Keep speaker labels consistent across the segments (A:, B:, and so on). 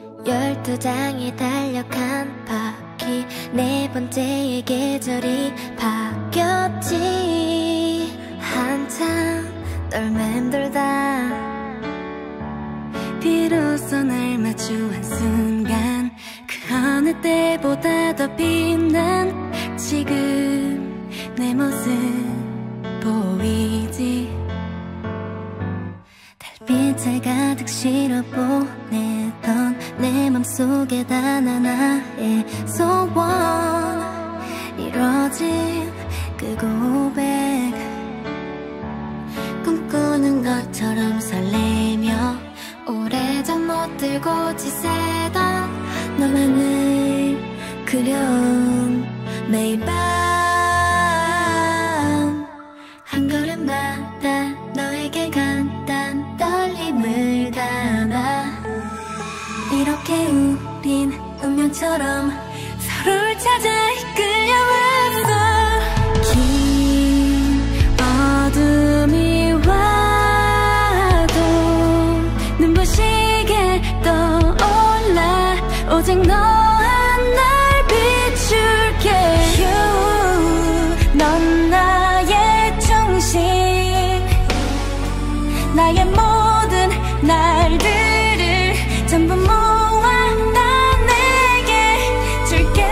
A: 12장이 달려간 바퀴 네 번째의 계절이 바뀌었지. 한참 널 맴돌다 비로소 날 마주한 순간 그 어느 때보다 더 빛난 지금 내 모습 보이지. 달빛을 가득 실어 보내던 내 맘속에 단 하나의 소원 이뤄진 그 고백 꿈꾸는 것처럼 설레며 오래전 못 들고 지새던 너만을 그려온 매일 밤 한 걸음마다 너에게 간단 떨림을 담아 이렇게 우린 운명처럼 서로를 찾아 이끌려왔어. 긴 어둠이 와도 눈부시게 떠올라 오직 너 하나를 비출게. 넌 나의 중심 나의 모든 날들을 전부 모아 나 내게 줄게.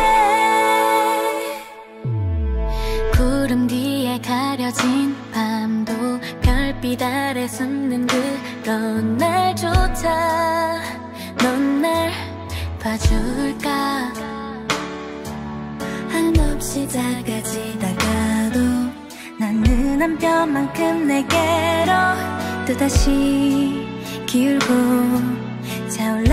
A: 구름 뒤에 가려진 밤도 별빛 아래 숨는 그런 날조차 넌 날 봐줄까. 한없이 작아지다가도 나는 한 뼘만큼 내게로 또다시 기울고 차올라.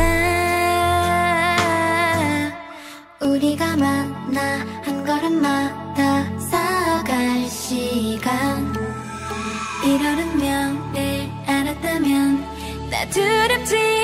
A: 우리가 만나 한 걸음마다 쌓아갈 시간 이런 운명을 알았다면 나 두렵지